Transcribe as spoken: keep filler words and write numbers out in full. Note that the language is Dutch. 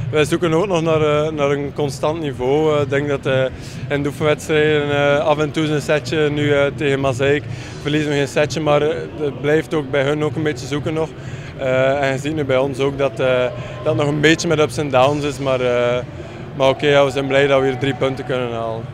wij zoeken ook nog naar, uh, naar een constant niveau. Ik uh, denk dat uh, in de oefenwedstrijden uh, af en toe een setje, nu uh, tegen Maaseik verliezen we geen setje, maar uh, het blijft ook bij hun ook een beetje zoeken nog. Uh, en je ziet nu bij ons ook dat uh, dat nog een beetje met ups en downs is, maar, uh, maar oké, okay, ja, we zijn blij dat we hier drie punten kunnen halen.